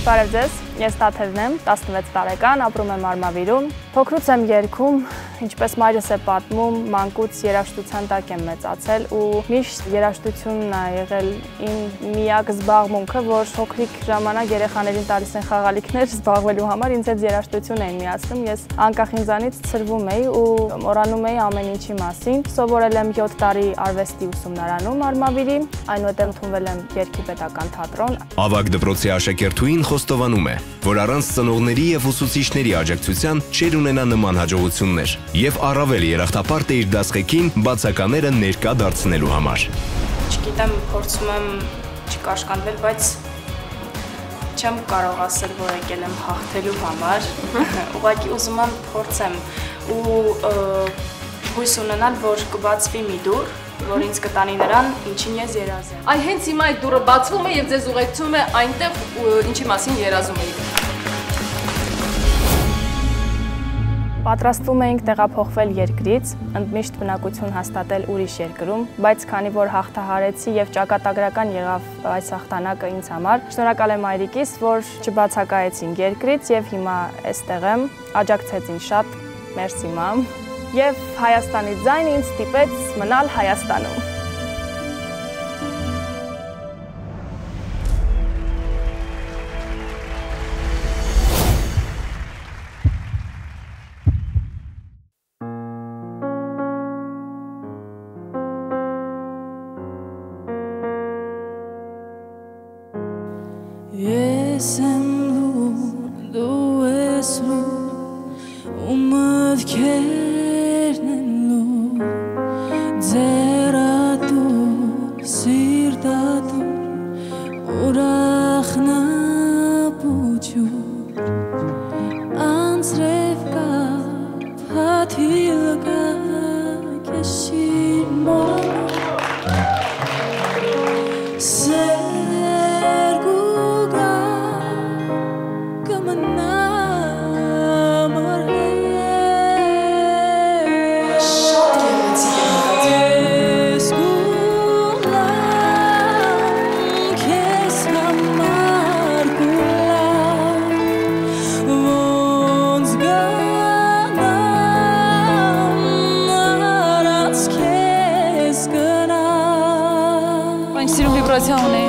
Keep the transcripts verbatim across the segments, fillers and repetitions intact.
Բարև ձեզ, ես Տաթևն եմ, տասնվեց տարեկան, ապրում եմ Արմավիրում։ Փոքրուց եմ երգում, ինչպես մայրս է պատմում, մանկուց երաժշտության տակ եմ մեծացել ու միշտ երաժշտությունն է եղել իմ միակ զբաղմունքը, որ փոքրիկ ժամանակ երեխաներին տալիս են խաղալիքներ զբաղվելու համար, ինձ հետ երաժշտություն էին միացնում, ես անկախ ինձանից ցրվում էի ու մոռանում էի ամեն ինչի մասին։ Սովորել եմ յոթ տարի արվեստի ուսումնարանում Արմավիրի, այնուհետև ընդունվել եմ երգի պետական թատրոն։ Ավագ դպրոցի աշակերտուհին խոստովանում է, որ առանց ծնողների եւ ուսուցիչների աջակցության չէր ունենա նման հաջողություններ եւ առավել երախտապարտ է իր դասղեկին բացակաները ներկա դարձնելու համար։ Չգիտեմ, փորձում եմ չկաշկանդվել, բայց չեմ կարող ասել, որ եկել եմ հաղթելու համար։ Ուղղակի ուզում եմ փորձեմ ու հույս ունենալ, որ կբացվի մի դուռ, որ ինձ կտանի նրան, ինչին ես երազ եմ։ Այ հենց հիմա այդ դուռը բացվում է եւ ձեզ ուղեկցում է այնտեղ, ինչի մասին երազում եք։ Պատրաստվում էինք տեղափոխվել երկրից, ընդմիշտ բնակություն հաստատել ուրիշ երկրում, բայց քանի որ հաղթահարեցի եւ ճակատագրական եղավ այս հաղթանակը ինձ համար, շնորհակալ եմ հայրիկիս, որ չբացակայեցինք երկրից եւ հիմա այստեղ եմ, աջակցեց ինձ շատ, մերսի մամ, եւ Հայաստանի ձայնը ինձ ստիպեց մնալ Հայաստանում։ Ես եմ լու, դու ես լու, ու մտքերն են լու, ձեռատուր, սիրտատուր, ուրախ նապուջուր, անձրև կա, փաթիլ կա, կեշի մորա, Սիրում վիբրացիա ունի։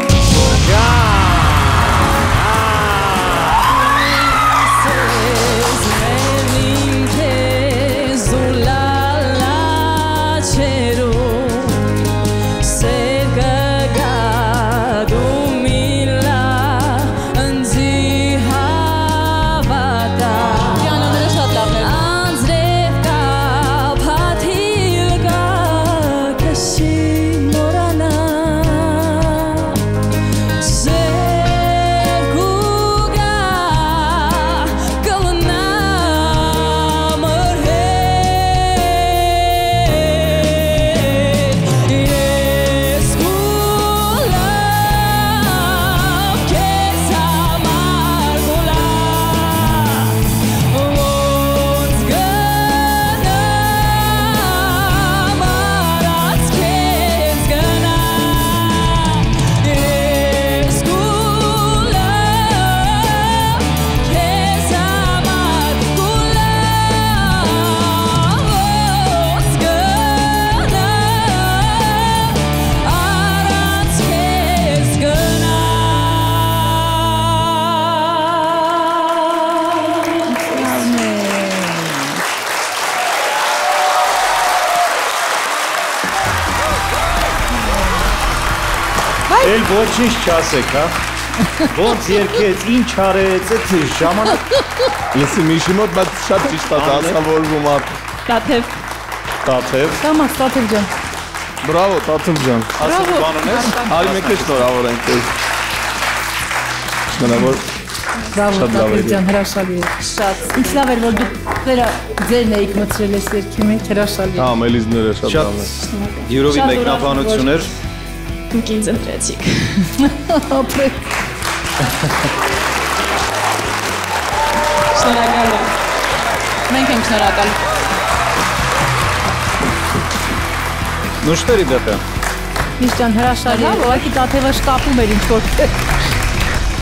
Էլ ոչինչ չասեք, հա։ Ոնց երկեց, ինչ արեց, այդ ժամանակ։ Լսի Միշի մոտ բայց շատ ճիշտ է դասավորվում ա։ Տաթև։ Տաթև։ Կամաց Տաթև ջան։ Բրավո Տաթև ջան։ Ասում բան ունես։ Արի մեկ է շնորհավոր ենք քեզ։ Շնորհավոր։ Բրավո Տաթև ջան, հրաշալի է։ Շատ։ Ինչ լավ էր որ դու դերա ձերն էիք մտցրել այս երկի մեջ, հրաշալի։ Հա, Մելիզները շատ լավ են։ Յուրովի մեկնաբանություն էր։ Դուք ինձ ընտրեցիք։ Ապրեք։ Շնորհակալ եմ։ Մենք ենք շնորհակալ։ Ну что, ребята? Միշտ ջան հրաշալի է, ուղղակի Տաթևը շտապում էր ինչ-որ